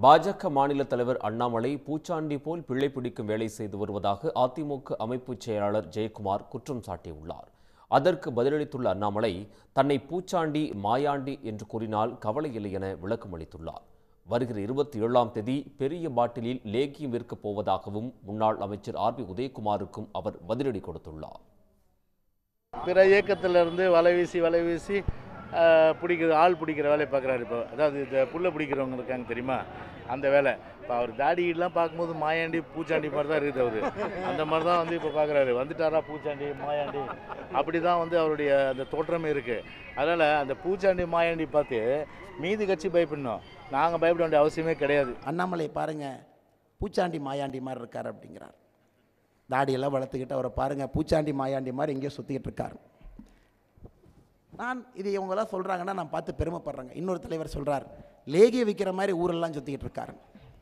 பாஜக மாநில தலைவர் அண்ணாமலை பூச்சாண்டி போல் பிள்ளை பிடிக்கும் வேலை செய்து வருவதாக அதிமுக அமைப்பு செயலாளர் ஜெயக்குமார் குற்றம் சாட்டியுள்ளார். அதற்கு பதிலளித்துள்ள அண்ணாமலை, தன்னை பூச்சாண்டி மாயாண்டி என்று கூறினால் கவலை இல்லை என விளக்கம் அளித்துள்ளார். வருகிற 27ஆம் தேதி பெரிய பாட்டிலில் லேகியம் விற்கப் போவதாகவும் முன்னாள் அமைச்சர் ஆர்.பி. உதயகுமாருக்கும் அவர் பதிலடி கொடுத்துள்ளார். பிற இயக்கத்திலிருந்து வலை வீசி ஆள் பிடிக்கிற வேலையை பார்க்குறாரு. இப்போ அதாவது இந்த புல்லை பிடிக்கிறவங்க இருக்காங்க தெரியுமா, அந்த வேலை. இப்போ அவர் தாடியெல்லாம் பார்க்கும்போது மாயாண்டி பூச்சாண்டி மாதிரி தான் இருக்குது. அவர் அந்த மாதிரி தான் இப்போ பார்க்குறாரு. வந்துட்டாரா பூச்சாண்டி மாயாண்டி, அப்படி தான் அவருடைய அந்த தோற்றமே இருக்குது. அதனால் அந்த பூச்சாண்டி மாயாண்டி பார்த்து மீதி கட்சி பயப்படணும், நாங்கள் பயப்பட வேண்டிய அவசியமே கிடையாது. அண்ணாமலை பாருங்கள், பூச்சாண்டி மாயாண்டி மாதிரி இருக்கார் அப்படிங்கிறார். தாடியெல்லாம் வளர்த்துக்கிட்டு அவரை பாருங்கள், பூச்சாண்டி மாயாண்டி மாதிரி எங்கேயோ சுற்றிக்கிட்டு இருக்கார். நான் இது இவங்களாம் சொல்கிறாங்கன்னா நான் பார்த்து பெருமைப்படுறேங்க. இன்னொரு தலைவர் சொல்கிறார், லேகிய விற்கிற மாதிரி ஊரெல்லாம் சுற்றிக்கிட்டு இருக்காரு.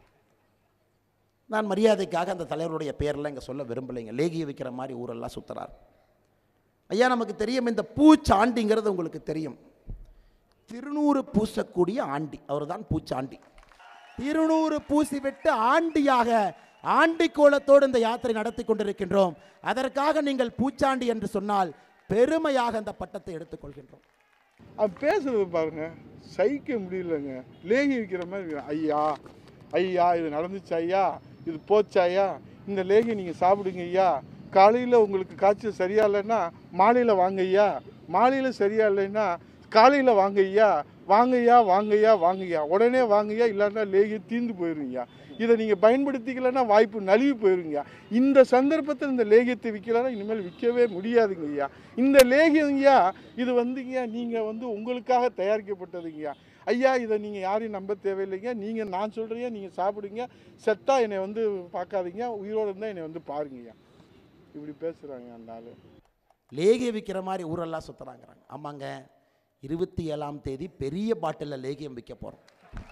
நான் மரியாதைக்காக அந்த தலைவருடைய பேரெல்லாம் இங்கே சொல்ல விரும்பலைங்க. லேகிய விற்கிற மாதிரி ஊரெல்லாம் சுற்றுறார். ஐயா, நமக்கு தெரியும் இந்த பூச்சாண்டிங்கிறது உங்களுக்கு தெரியும். திருநூறு பூசக்கூடிய ஆண்டி, அவர் தான் பூச்சாண்டி. திருநூறு பூசிவிட்டு ஆண்டியாக ஆண்டி கோலத்தோடு இந்த யாத்திரை நடத்தி கொண்டிருக்கின்றோம். அதற்காக நீங்கள் பூச்சாண்டி என்று சொன்னால் பெருமையாக அந்த பட்டத்தை எடுத்துக்கொள்கின்றோம். அது பேசுறது பாருங்க, சகிக்க முடியலங்க. லேகி விற்கிற மாதிரி, ஐயா ஐயா இது நடந்துச்சு ஐயா, இது போச்சு ஐயா, இந்த லேகி நீங்கள் சாப்பிடுங்க ஐயா, காலையில் உங்களுக்கு காய்ச்சல் சரியா இல்லைன்னா மாலையில் வாங்க ஐயா, மாலையில் சரியா இல்லைன்னா காலையில் வாங்க ஐயா, வாங்கய்யா வாங்கய்யா வாங்கய்யா, உடனே வாங்கய்யா, இல்லைன்னா லேகி தீர்ந்து போயிருங்கய்யா. இதை நீங்கள் பயன்படுத்திக்கலன்னா வாய்ப்பு நழுவி போயிருங்க. இந்த சந்தர்ப்பத்தில் இந்த லேகியத்தை விற்கலன்னா இனிமேல் விற்கவே முடியாதுங்க ஐயா. இந்த லேகியங்கய்யா இது வந்துங்கய்யா நீங்கள் உங்களுக்காக தயாரிக்கப்பட்டதுங்கய்யா. ஐயா, இதை நீங்கள் யாரையும் நம்ப தேவையில்லைங்க. நான் சொல்கிறேன், நீங்கள் சாப்பிடுங்க, செத்தா என்னை பார்க்காதீங்க, உயிரோடு இருந்தால் என்னை பாருங்கய்யா. இப்படி பேசுகிறாங்க அந்த ஆள். லேகியம் விற்கிற மாதிரி ஊரெல்லாம் சுற்றுறாங்கிறாங்க. ஆமாங்க, 27ஆம் தேதி பெரிய பாட்டிலில் லேகியம் விற்க போகிறோம்.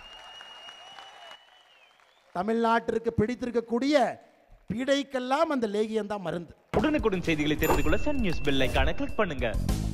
தமிழ்நாட்டிற்கு பிடித்திருக்கக்கூடிய பீடைக்கெல்லாம் அந்த லேகியம் தான் மருந்து. உடனுக்குடன் செய்திகளை தெரிந்து கொள்ள சன் நியூஸ் பெல் ஐகானை கிளிக் பண்ணுங்க.